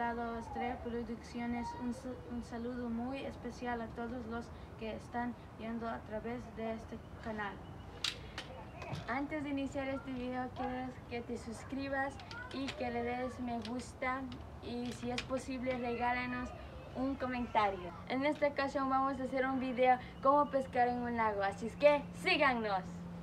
Pescado Estrella Producciones, un saludo muy especial a todos los que están viendo a través de este canal. Antes de iniciar este video, quiero que te suscribas y que le des me gusta y si es posible regálanos un comentario. En esta ocasión vamos a hacer un video cómo pescar en un lago, así es que síganos.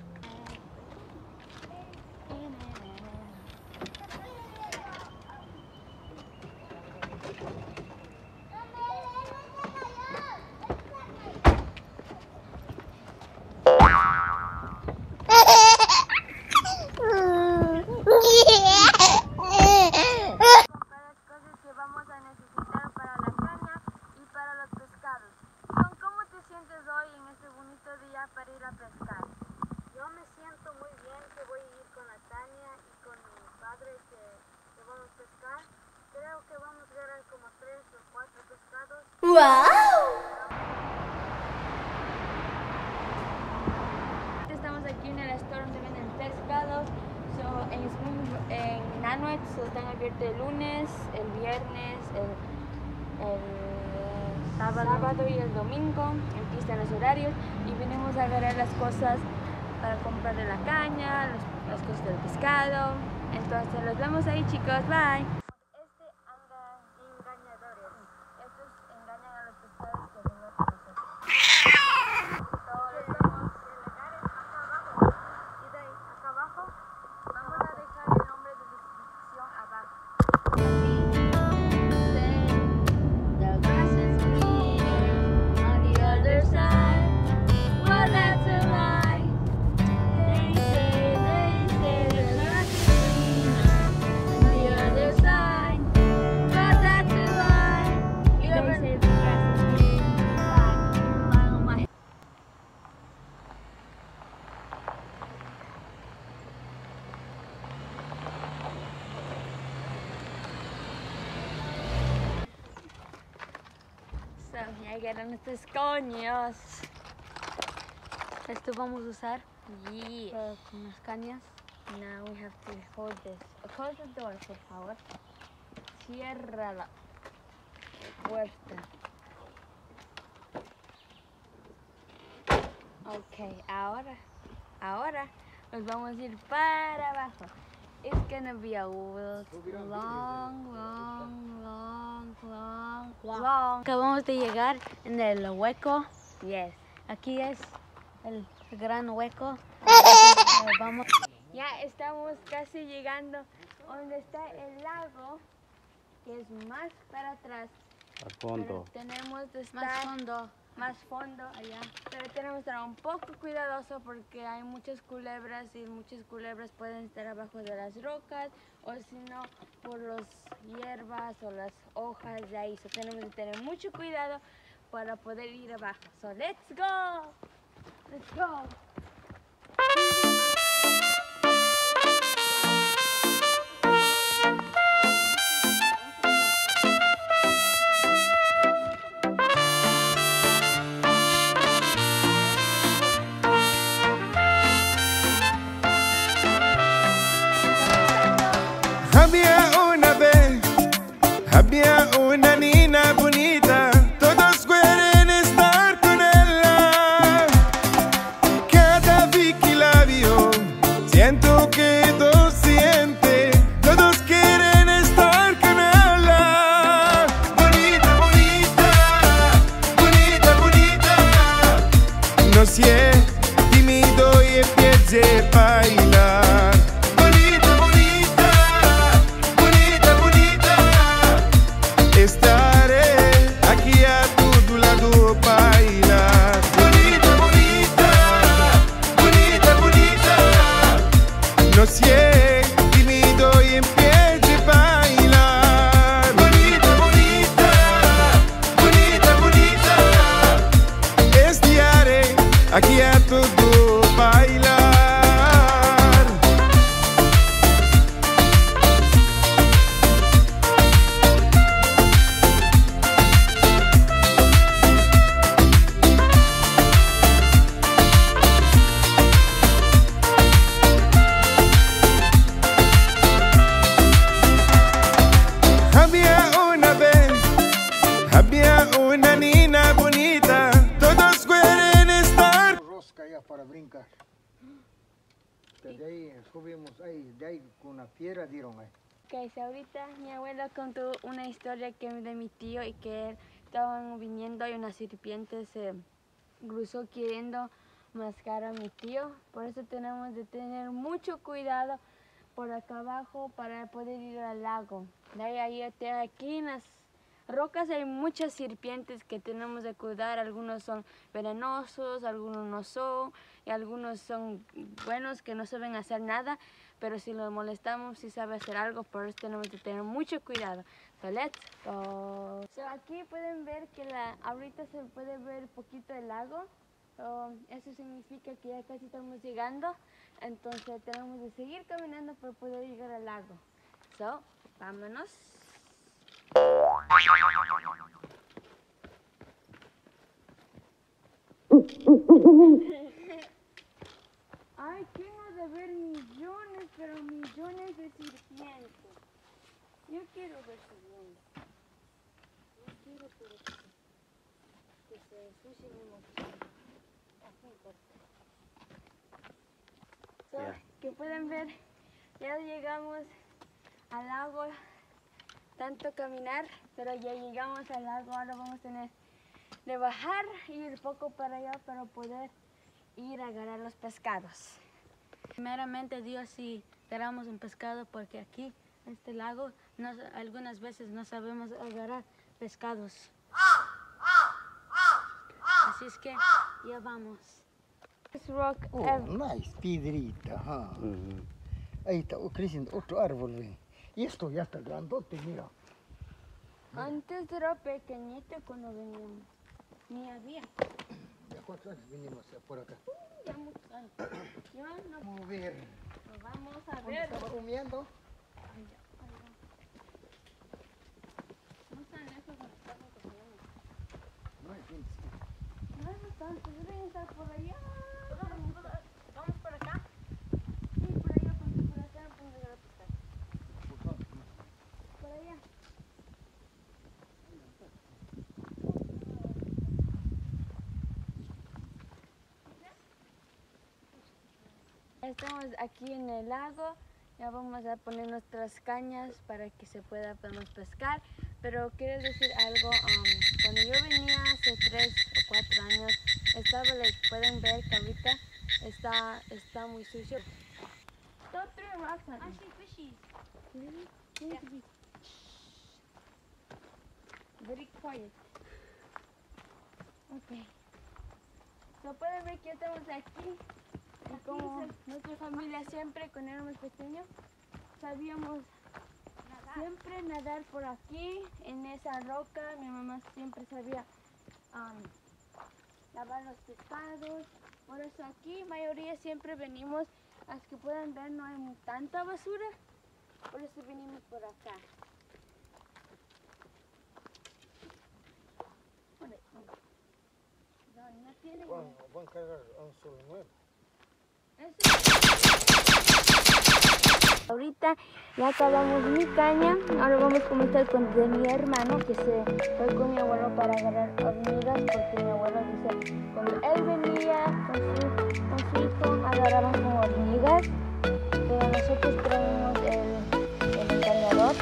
Para ir a pescar. Yo me siento muy bien que voy a ir con la Tania y con mi padre que vamos a pescar. Creo que vamos a agarrar como 3 o 4 pescados. ¡Wow! Estamos aquí en el store donde venden pescados. En Nanuet están abiertos el lunes, el viernes, el sábado y el domingo. Aquí están los horarios y venimos a agarrar las cosas para comprar de la caña, las cosas del pescado. Entonces los vemos ahí, chicos, bye. Engañadores. Estos engañan a los pescados que vengan con nosotros. Todos somos legales acá abajo. Y de ahí, acá abajo, Vamos a dejar el nombre de descripción abajo. Así, the grass is greener on the other side. Well, that's a lie. They say the grass is greener on the other side. But that's a lie. They say the grass is greener on my. So, ya llegaron estos coños. Esto vamos a usar con las cañas. Now we have to hold this. Close the door, por favor. Cierra la puerta. Ok, ahora nos vamos a ir para abajo. It's gonna be a long. Acabamos de llegar en el hueco. Yes. Aquí es el gran hueco. Vamos. Ya estamos casi llegando donde está el lago, que es más para atrás. Al fondo. Pero tenemos que estar más fondo allá. Pero tenemos que estar un poco cuidadoso porque hay muchas culebras y muchas culebras pueden estar abajo de las rocas o si no por las hierbas o las hojas de ahí. So, tenemos que tener mucho cuidado para poder ir abajo. So let's go. Let's go. Había una niña bonita, todos quieren estar con ella. Cada vez que la veo, siento que todo siente, todos quieren estar con ella. Bonita, bonita, bonita, bonita. No sé, tímido y empiece a bailar. Estaré aquí a tu lado para bailar. Bonita, bonita, bonita, bonita. No sé, tímido y empiece a bailar. Bonita, bonita, bonita, bonita. Estaré aquí a todo bailar. allá para brincar. De ahí subimos ahí, de ahí con una piedra dieron ahí. Ok, so ahorita mi abuela contó una historia de mi tío y que estaban viniendo y una serpiente se cruzó queriendo mascar a mi tío. Por eso tenemos de tener mucho cuidado por acá abajo para poder ir al lago. Aquí en las rocas hay muchas serpientes que tenemos de cuidar. Algunos son venenosos, algunos no son, y algunos son buenos que no saben hacer nada, pero si los molestamos sí sabe hacer algo, por eso tenemos que tener mucho cuidado. So let's go. So aquí pueden ver que ahorita se puede ver un poquito el lago. Eso significa que ya casi estamos llegando, entonces tenemos de seguir caminando para poder llegar al lago. So, vámonos. Ay, quiero de ver millones, pero millones de serpientes. Yo quiero ver serpientes. Yo quiero que se ensucien mi mochila. Que pueden ver, ya llegamos al lago, tanto caminar, pero ya llegamos al lago. Ahora vamos a tener de bajar y ir poco para allá para poder ir a agarrar los pescados. Primeramente Dios sí agarramos un pescado porque aquí en este lago algunas veces no sabemos agarrar pescados. Así es que ya vamos. Nice, piedrita. Ahí está creciendo otro árbol. ¿Ve? Y esto ya está grandote, mira. Antes era pequeñito cuando veníamos. Ni había. ¿De cuántos años vinimos por acá? Ya muchos años. Ya no. Vamos a ver. Vamos a ver. ¿Estaba comiendo? No están lejos donde estamos comiendo. No hay gente. No es bastante, deben estar por allá. ¿Vamos por acá? Sí, por allá, porque por acá no podemos llegar a pescar. Por allá. Estamos aquí en el lago, ya vamos a poner nuestras cañas para que podamos pescar, pero quiero decir algo, cuando yo venía hace 3 o 4 años, pueden ver que ahorita está muy sucio. Don't throw rocks at me. Actually, fishies. Really? You need to be very quiet. Okay. So pueden ver que ya estamos aquí. Y como nuestra familia siempre, cuando éramos pequeños, sabíamos siempre nadar por aquí, en esa roca. Mi mamá siempre sabía lavar los pescados. Por eso aquí, mayoría siempre venimos, hasta que puedan ver, no hay tanta basura. Por eso venimos por acá. No tiene... Van a cargar anzuelo nuevo. Ahorita ya acabamos mi caña, ahora vamos a comenzar con de mi hermano que se fue con mi abuelo para agarrar hormigas, porque mi abuelo dice cuando él venía con su hijo agarraban como hormigas, pero nosotros traemos el engañador.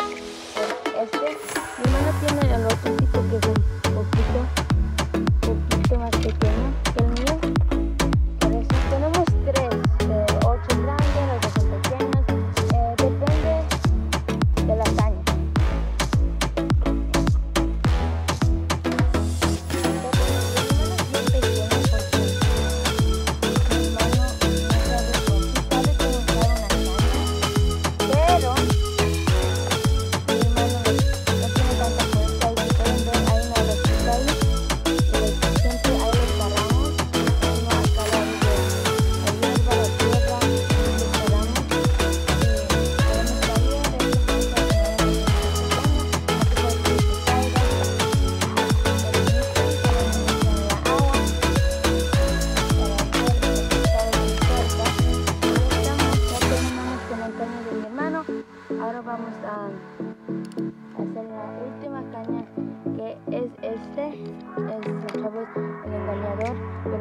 Mi hermano tiene el otro tipo que es un poquito más pequeño que el mío. Por eso tenemos 3, 8 grandes, los 2 pequeños, depende de la caña. Ahora vamos a hacer la última caña, que es otra vez el engañador, pero este es el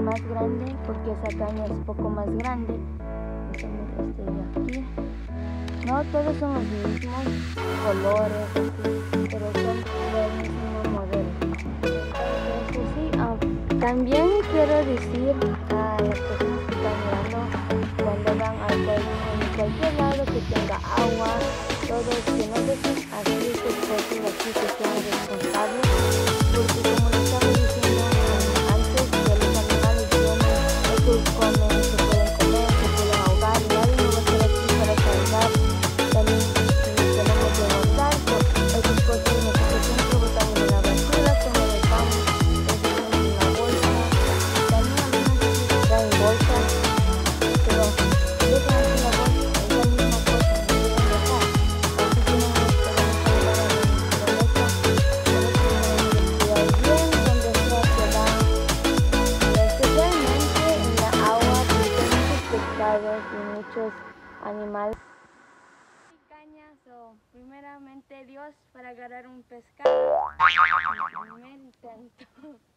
más grande porque esa caña es poco más grande. Usamos este de aquí. No todos son los mismos colores, así, pero son del mismo modelo. Entonces, sí, también quiero decir a las personas que están mirando cuando van a cualquier lado que tenga agua, todos que no dejen así sus cosas aquí, que sean responsables, porque como les estaba diciendo antes, que los animales vienen, ellos comen, se pueden comer, se pueden ahogar y nadie no va a estar aquí para salvar. También tenemos que botar esas cosas, nosotros siempre botamos en la basura, como dejamos, dejamos en la bolsa. También algunas veces traen bolsas, pero dejan en la bolsa, es la misma cosa, no deben dejar. Así que no nos podemos ayudar a la naturaleza, tenemos que cuidar bien donde sea que van, especialmente en la agua, porque hay muchos pescados y muchos animales. Cañas o primeramente Dios para agarrar un pescado. Primer intento.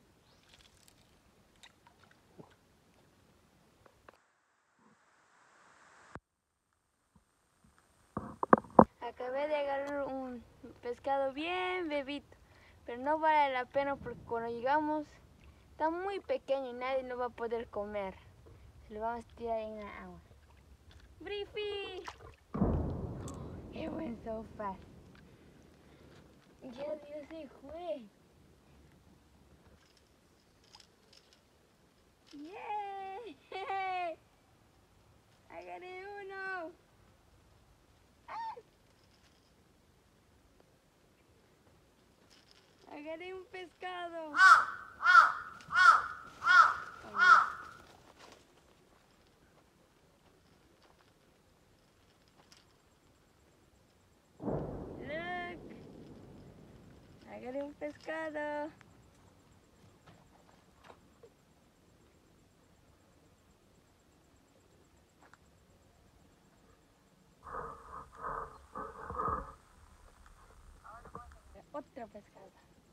Acabé de agarrar un pescado bien bebito, pero no vale la pena porque cuando llegamos está muy pequeño y nadie lo va a poder comer. Se lo vamos a tirar en la agua. ¡Briefy! It went so fast. Ya Dios se fue. ¡Yay! Agarré uno. Agarré un pescado. Look. Agarré un pescado. Otro pescado.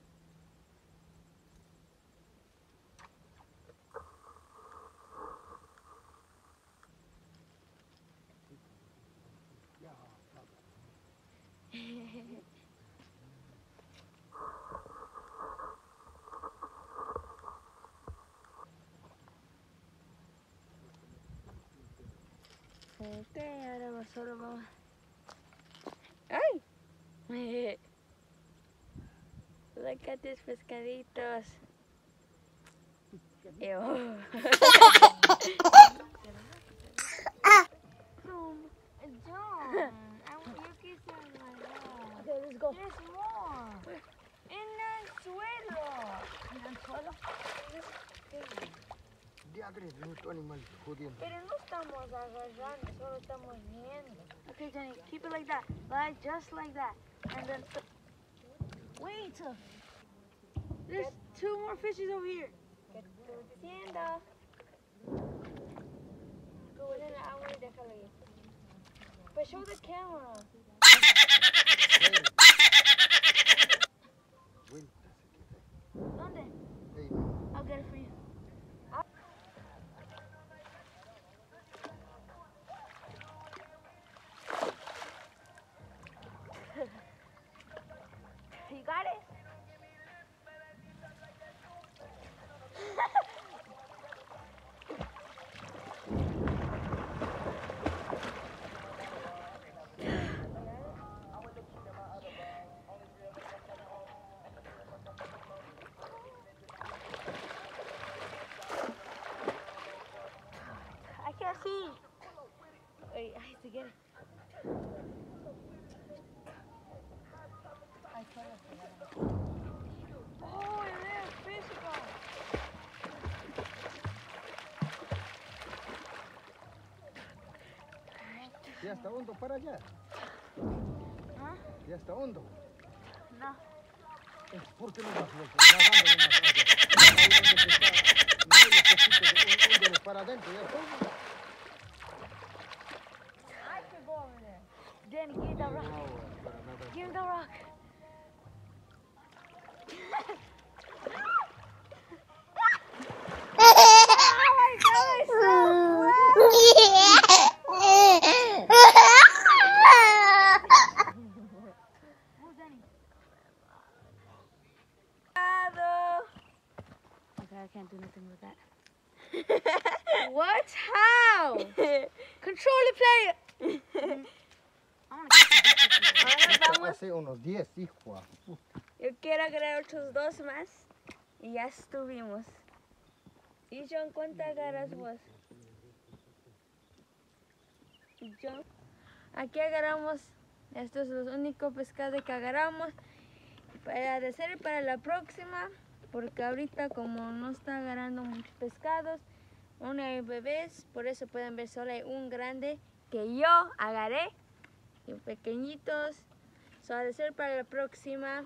Ok, ahora solo vamos. ¡Ay! Look at these pescaditos. Ew. John, you kiss her like that. Okay, let's go. There's more. En el suelo. ¿En el suelo? Diadre, tu animal jodiendo. Pero no estamos agarrando, solo estamos viendo. Okay, Jenny, keep it like that. Like, just like that. And then... Wait! There's two more fishes over here. ¿Qué estoy diciendo? Go in el agua y déjalo ahí. But show the camera. ¿Dónde? I'll get it for you. You got it? I can't see. Wait, I have to get it. Oh, there's fish gone. Ya está hondo para allá. ¿Ah? Ya está hondo. No. ¿Por qué no vas loco? Nadando nomás allá. No hay los para adentro. Ya está hondo. I could go over there. Then give the rock. Give the rock. What? How? Control the player. Ahora vamos. Hace unos 10, hijo. Yo quiero agregar otros 2 más. Y ya estuvimos. ¿Y John, cuántas agarras vos? ¿Y John? Aquí agarramos. Estos son los únicos pescados que agarramos. Para hacer para la próxima. Porque ahorita como no está agarrando muchos pescados. Aún hay bebés. Por eso pueden ver solo hay un grande que yo agarré. Y pequeñitos. So, a hacer para la próxima.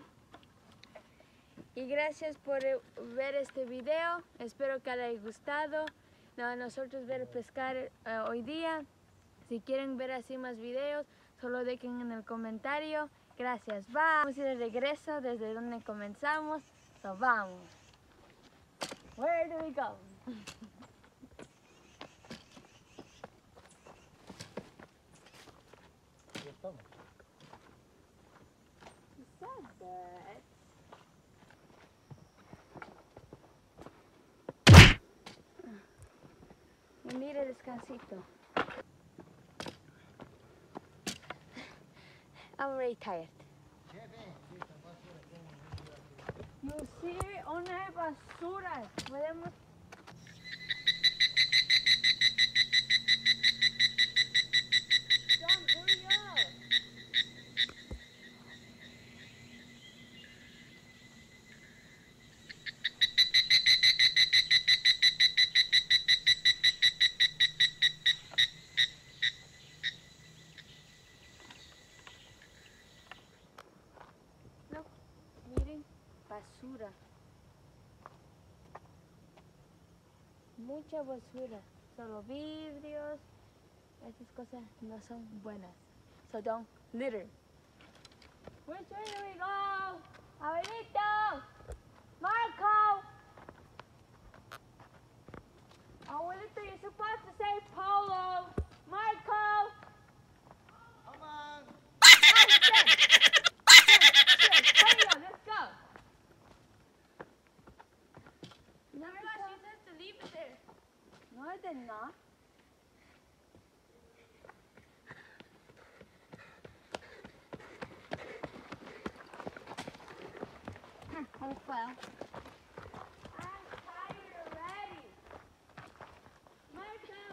Y gracias por ver este video. Espero que les haya gustado. A nosotros ver pescar hoy día. Si quieren ver así más videos, solo dejen en el comentario. Gracias. Bye. Vamos a ir de regreso desde donde comenzamos. So, vamos. Where do we go? Ya estamos. You said that. Y mire descansito. I'm very tired. You see, una basura. Podemos. John, hurry up. No, miren, basura. Mucha basura. Solo vidrios. Esas cosas no son buenas. So don't litter. Which way do we go? Abuelito! Marco! Abuelito, you're supposed to say Polo. Marco! Come on. Let's go. No, she said to leave it there. No, I did not. Oh, well. I'm tired already. Marco.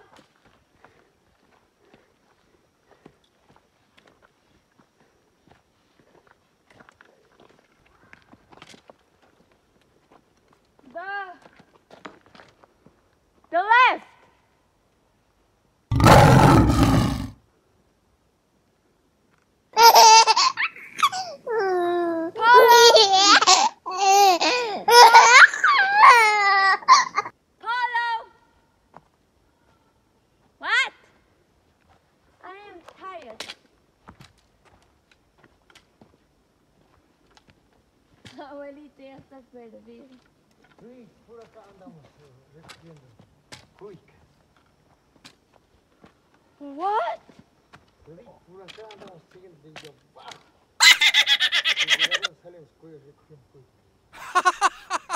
The left. Polo. What? I am tired. Abuelito ya está perdido. Sí, por acá andamos recogiendo. Cuicas. What? Sí, por acá andamos siguiendo de yo bajo. Y llegaron, salen los cuellos recogiendo cuicas.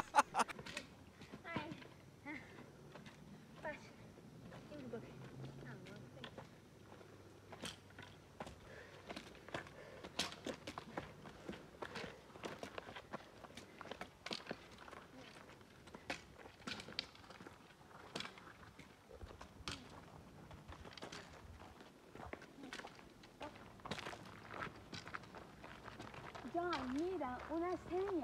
John, mira, una seña.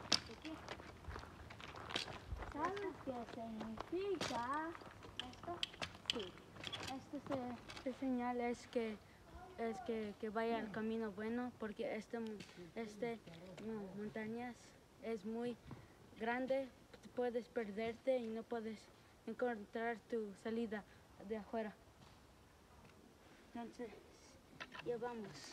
¿Sabes qué significa esto? Sí. Esta señal es que vaya al camino bueno, porque esta montaña es muy grande, puedes perderte y no puedes encontrar tu salida de afuera. Entonces, ya vamos.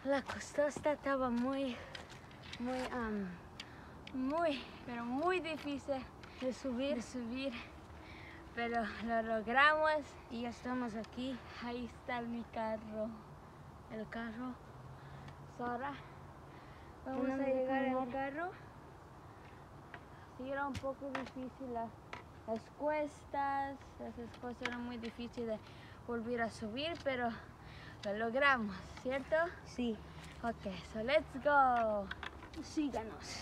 La costa estaba muy difícil de subir, pero lo logramos y ya estamos aquí. Ahí está mi carro, el carro. Ahora vamos a llegar al carro. Sí, era un poco difícil las cuestas, esas cosas eran muy difíciles de volver a subir, pero lo logramos, ¿cierto? Sí. Ok, so let's go. Síganos.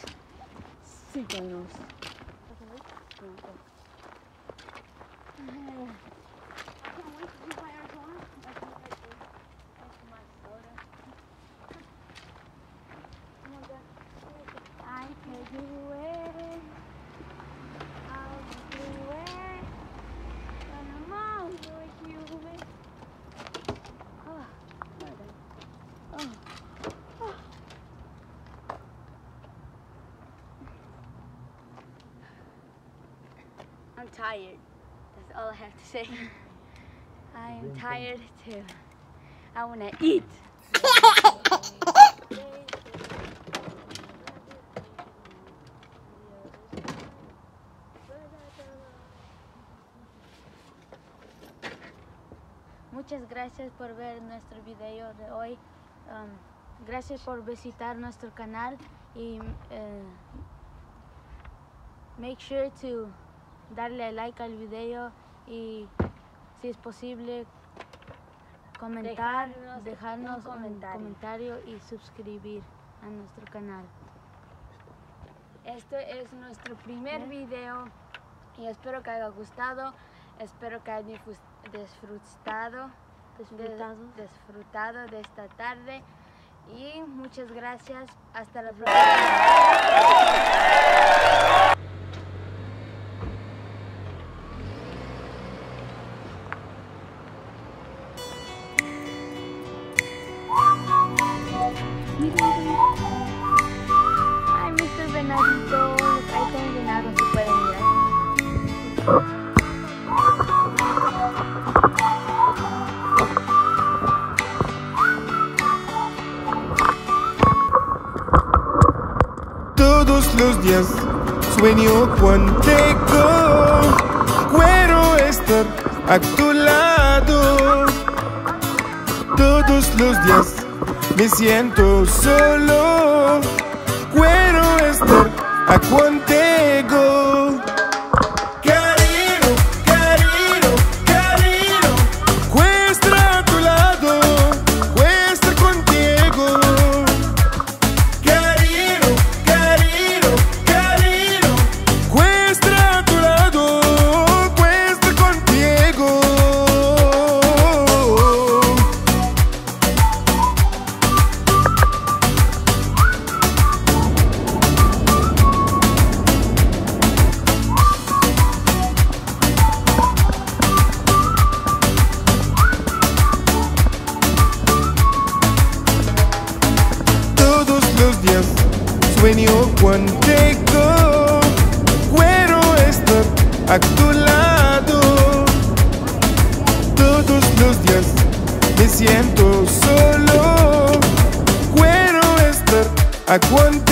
I can do it. I'll do it. And I'm all for you. Oh, oh. I'm tired. That's all I have to say. I am tired too. I want to eat. Muchas gracias por ver nuestro video de hoy. Gracias por visitar nuestro canal y make sure to darle like al video y si es posible comentar, dejarnos un comentario y suscribir a nuestro canal. Este es nuestro primer video y espero que haya gustado, espero que hayan disfrutado de esta tarde y muchas gracias. Hasta la próxima. Ay, Mr. Venadito, ahí está un venado, se puede mirar. Todos los días sueño contigo, quiero estar a tu lado. Todos los días me siento solo, quiero estar contigo. Cariño, cariño, cariño, quiero estar a tu lado, quiero estar contigo. Cariño, cariño, cariño, quiero estar a tu lado, quiero estar contigo. Sueño contigo, quiero estar a tu lado. Todos los días me siento solo, quiero estar contigo.